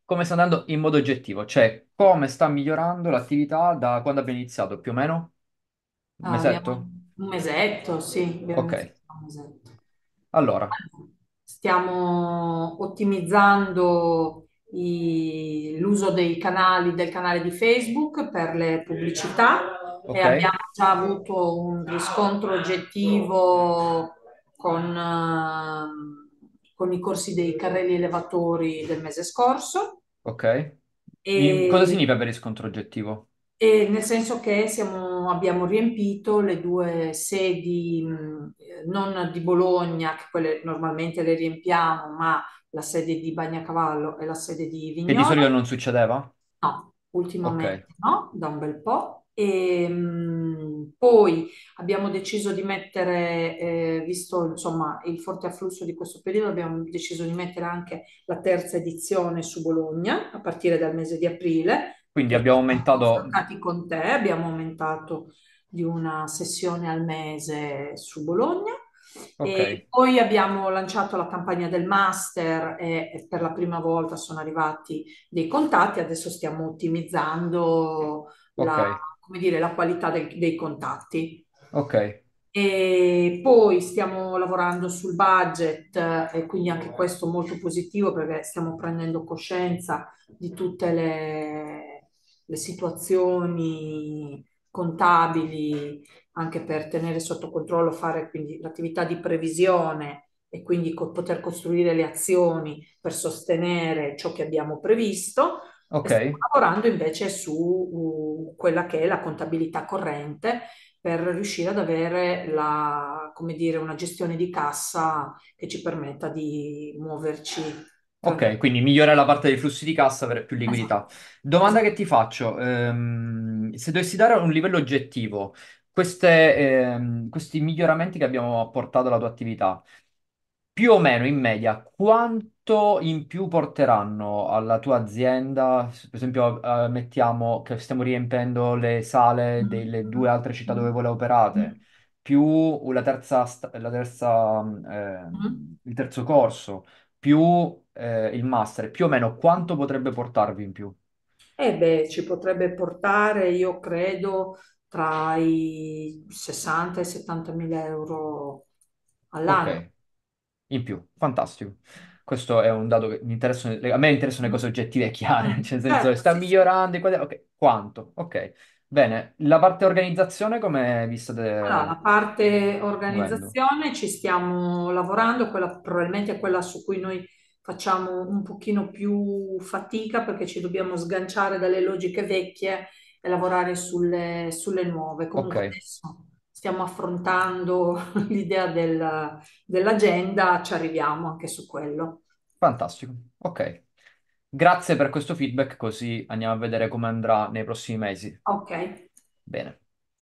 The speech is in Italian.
come sta andando in modo oggettivo, cioè come sta migliorando l'attività da quando abbiamo iniziato, più o meno? Un Ah, abbiamo mesetto? un mesetto, sì, abbiamo Ok, iniziato da un mesetto. allora, Stiamo ottimizzando l'uso del canale di Facebook per le pubblicità e ok, abbiamo già avuto un riscontro oggettivo con i corsi dei carrelli elevatori del mese scorso. ok. Cosa E significa per riscontro oggettivo? nel senso che abbiamo riempito le due sedi, non di Bologna, che quelle normalmente le riempiamo, ma la sede di Bagnacavallo e la sede di Che di solito Vignola. non succedeva? No, Ok, ultimamente no, da un bel po'. E poi abbiamo deciso di mettere, visto insomma il forte afflusso di questo periodo, abbiamo deciso di mettere anche la terza edizione su Bologna a partire dal mese di aprile, quindi che ci abbiamo siamo aumentato, contattati con te, abbiamo aumentato di una sessione al mese su Bologna. ok, E poi abbiamo lanciato la campagna del master e per la prima volta sono arrivati dei contatti, adesso stiamo ottimizzando ok, come dire, la qualità dei contatti. ok, E poi stiamo lavorando sul budget e quindi anche questo molto positivo perché stiamo prendendo coscienza di tutte le situazioni contabili anche per tenere sotto controllo, fare quindi l'attività di previsione e quindi poter costruire le azioni per sostenere ciò che abbiamo previsto. E ok, stiamo lavorando invece su quella che è la contabilità corrente per riuscire ad avere come dire, una gestione di cassa che ci permetta di muoverci ok, tranquillamente. quindi migliorare la parte dei flussi di cassa per più liquidità. Esatto. Domanda che Esatto. ti faccio, se dovessi dare un livello oggettivo, questi miglioramenti che abbiamo apportato alla tua attività, più o meno in media, quanto in più porteranno alla tua azienda? Per esempio, mettiamo che stiamo riempendo le sale Mm, delle due mm, altre città dove mm, voi lavorate, mm, più mm. il terzo corso, più il master, più o meno quanto potrebbe portarvi in più? E beh, ci potrebbe portare, io credo, tra i 60 e i 70 mila euro all'anno. Ok, in più, fantastico. Questo è un dato che mi interessa, a me interessano le Mm, cose oggettive e chiare, cioè nel senso certo, sta sì, sì. migliorando, ok, quanto? Ok, bene. La parte organizzazione come vi Allora, state la parte muovendo? organizzazione ci stiamo lavorando, quella probabilmente è quella su cui noi facciamo un pochino più fatica perché ci dobbiamo sganciare dalle logiche vecchie e lavorare sulle nuove. Ok, Comunque adesso stiamo affrontando l'idea dell'agenda, ci arriviamo anche su quello. fantastico, ok. Grazie per questo feedback, così andiamo a vedere come andrà nei prossimi mesi. Ok. Bene.